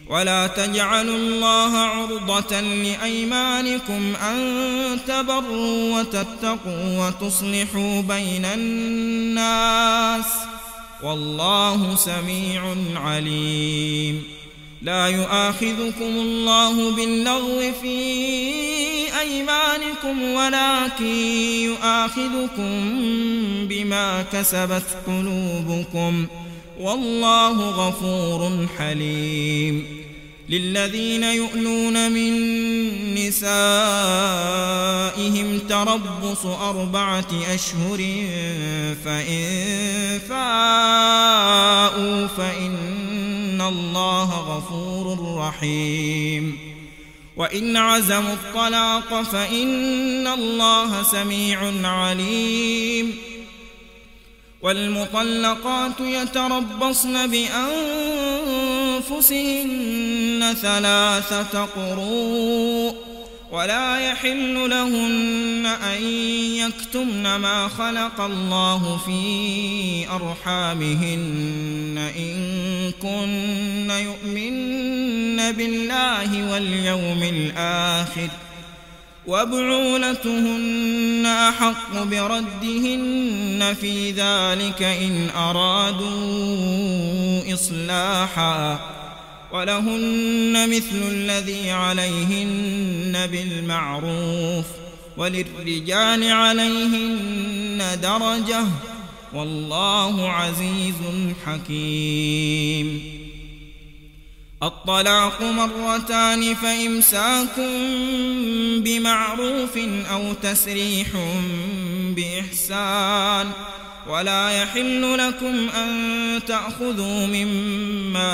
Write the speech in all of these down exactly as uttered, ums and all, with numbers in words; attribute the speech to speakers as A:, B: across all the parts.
A: ولا تجعلوا الله عرضة لأيمانكم أن تبروا وتتقوا وتصلحوا بين الناس والله سميع عليم. لا يؤاخذكم الله باللغو في أيمانكم ولكن يؤاخذكم بما كسبت قلوبكم والله غفور حليم. للذين يؤلون من نسائهم تربص أربعة أشهر فإن فاءوا فإن الله غفور رحيم. وإن عزموا الطلاق فإن الله سميع عليم. والمطلقات يتربصن بأنفسهن ثلاثة قروء ولا يحل لهن أن يكتمن ما خلق الله في أرحامهن إن كن يؤمن بالله واليوم الآخر وبعولتهن أحق بردهن في ذلك إن أرادوا إصلاحا ولهن مثل الذي عليهن بالمعروف وللرجال عليهن درجة والله عزيز حكيم. الطلاق مرتان فإمساك بمعروف أو تسريح بإحسان ولا يحل لكم أن تأخذوا مما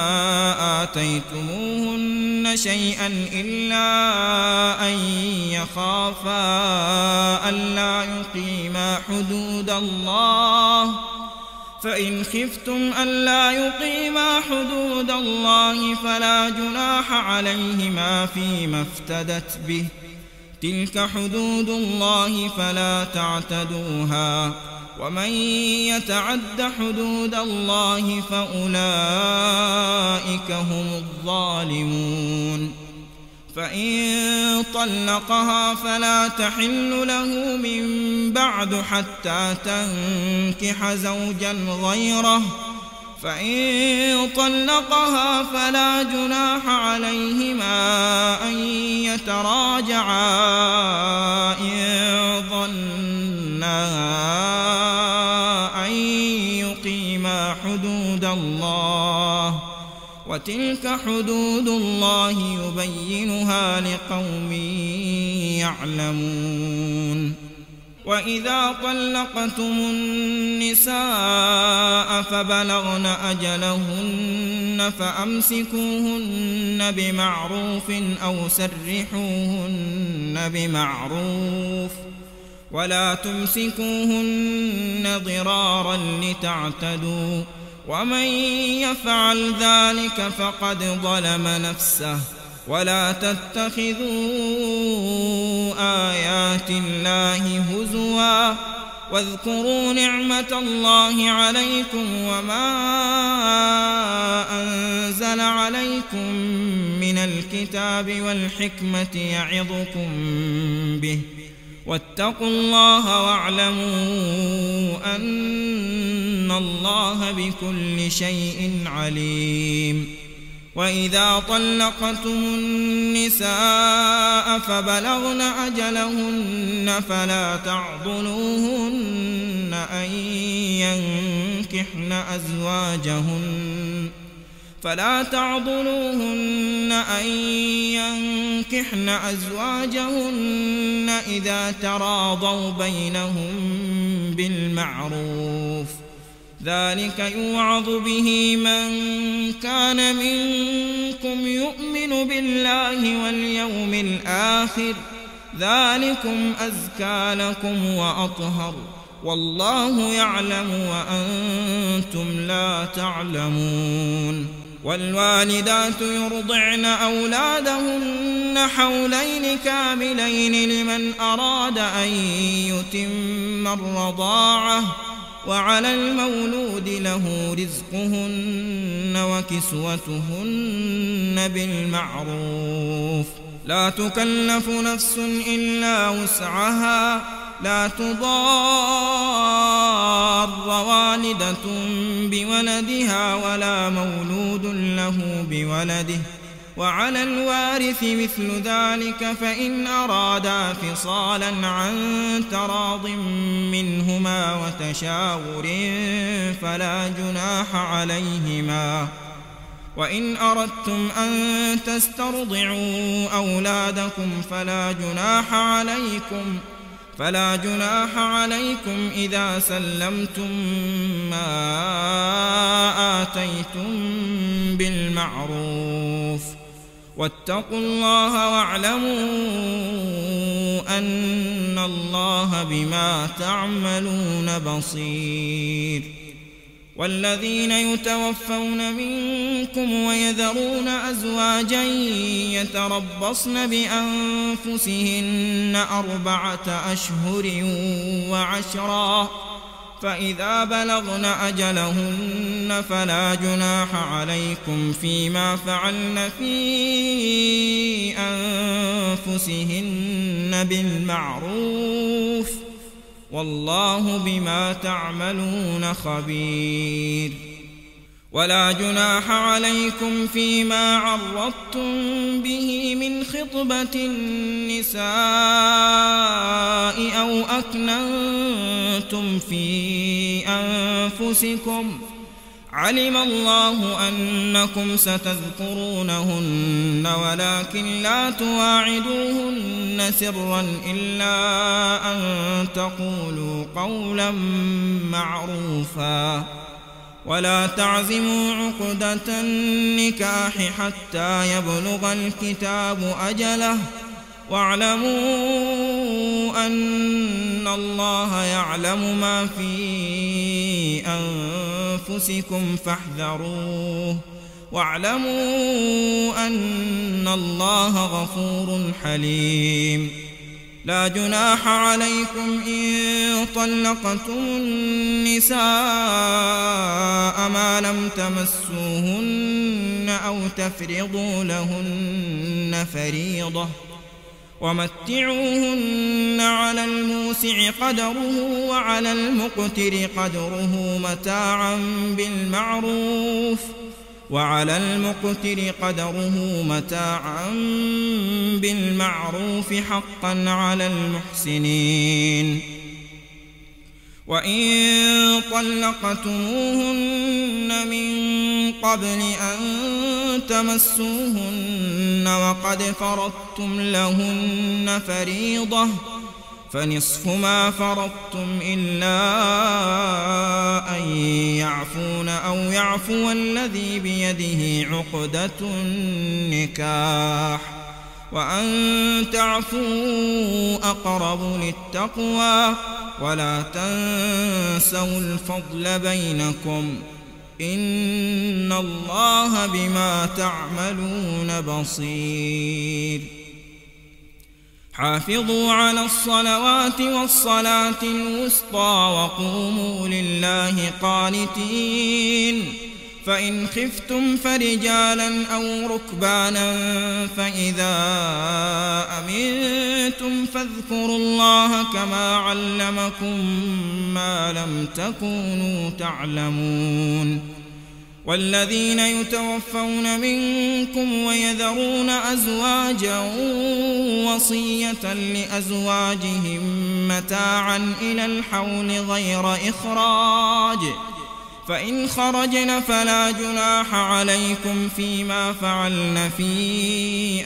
A: آتيتموهن شيئا إلا أن يخافا ألا يقيما حدود الله فإن خفتم ألا يقيما حدود الله فلا جناح عليهما فيما افتدت به تلك حدود الله فلا تعتدوها ومن يتعد حدود الله فأولئك هم الظالمون. فإن طلقها فلا تحل له من بعد حتى تنكح زوجا غيره فإن طلقها فلا جناح عليهما أن يتراجعا إن ظنا أن يقيما حدود الله وتلك حدود الله يبينها لقوم يعلمون. وإذا طلقتم النساء فبلغن أجلهن فأمسكوهن بمعروف أو سرحوهن بمعروف ولا تمسكوهن ضرارا لتعتدوا ومن يفعل ذلك فقد ظلم نفسه. ولا تتخذوا آيات الله هزوا واذكروا نعمة الله عليكم وما أنزل عليكم من الكتاب والحكمة يعظكم به واتقوا الله واعلموا أن الله بكل شيء عليم. وإذا طلقتم النساء فبلغن أجلهن فلا تعضلوهن أن ينكحن أزواجهن فلا تعضلوهن أن ينكحن أزواجهن إذا تراضوا بينهم بالمعروف ذلك يوعظ به من كان منكم يؤمن بالله واليوم الآخر ذلكم أزكى لكم وأطهر والله يعلم وأنتم لا تعلمون. والوالدات يرضعن أولادهن حولين كاملين لمن أراد أن يتم الرضاعة وعلى المولود له رزقهن وكسوتهن بالمعروف لا تكلف نفس إلا وسعها لا تضار والدة بولدها ولا مولود له بولده وعلى الوارث مثل ذلك فإن أرادا فصالا عن تراض منهما وتشاور فلا جناح عليهما وإن أردتم أن تسترضعوا أولادكم فلا جناح عليكم فلا جناح عليكم إذا سلمتم ما آتيتم بالمعروف واتقوا الله واعلموا أن الله بما تعملون بصير والذين يتوفون منكم ويذرون أزواجا يتربصن بأنفسهن أربعة أشهر وعشرا فإذا بلغن أجلهن فلا جناح عليكم فيما فعلن في أنفسهن بالمعروف والله بما تعملون خبير ولا جناح عليكم فيما عرضتم به من خطبة النساء أو أكننتم في أنفسكم علم الله أنكم ستذكرونهن ولكن لا تواعدوهن سرا إلا أن تقولوا قولا معروفا ولا تعزموا عقدة النكاح حتى يبلغ الكتاب أجله واعلموا أن الله يعلم ما في أنفسكم فاحذروه واعلموا أن الله غفور حليم لا جناح عليكم إن طلقتم النساء ما لم تمسوهن أو تفرضوا لهن فريضة ومتعوهن على الموسع قدره وعلى المقتر قدره متاعا بالمعروف وعلى المقتر قدره متاعا بالمعروف حقا على المحسنين وإن طلقتموهن من قبل أن تمسوهن وقد فرضتم لهن فريضة فنصف ما فرضتم إلا أن يعفون أو يعفو الذي بيده عقدة النكاح وأن تعفوا أقرب للتقوى ولا تنسوا الفضل بينكم إن الله بما تعملون بصير حافظوا على الصلوات والصلاة الوسطى وقوموا لله قانتين فإن خفتم فرجالا أو ركبانا فإذا أمنتم فاذكروا الله كما علمكم ما لم تكونوا تعلمون والذين يتوفون منكم ويذرون أزواجا وصية لأزواجهم متاعا إلى الحول غير إخراج فإن خرجن فلا جناح عليكم فيما فعلن في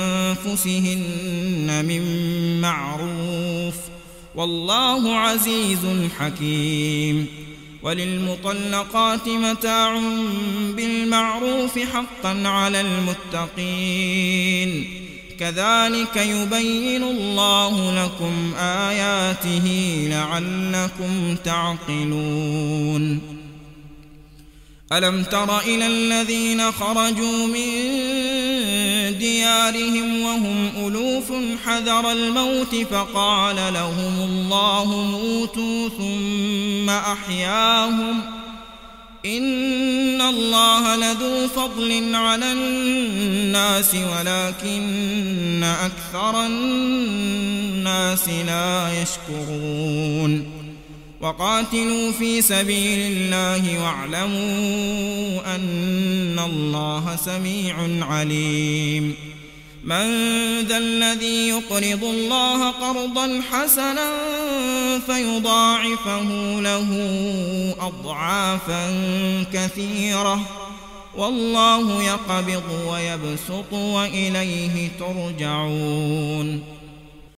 A: أنفسهن من معروف والله عزيز حكيم وللمطلقات متاع بالمعروف حقا على المتقين كذلك يبين الله لكم آياته لعلكم تعقلون ألم تر إلى الذين خرجوا من ديارهم ديارهم وهم ألوف حذر الموت فقال لهم الله موتوا ثم أحياهم إن الله لذو فضل على الناس ولكن أكثر الناس لا يشكرون وقاتلوا في سبيل الله واعلموا أن الله سميع عليم من ذا الذي يقرض الله قرضا حسنا فيضاعفه له أضعافا كثيرة والله يقبض ويبسط وإليه ترجعون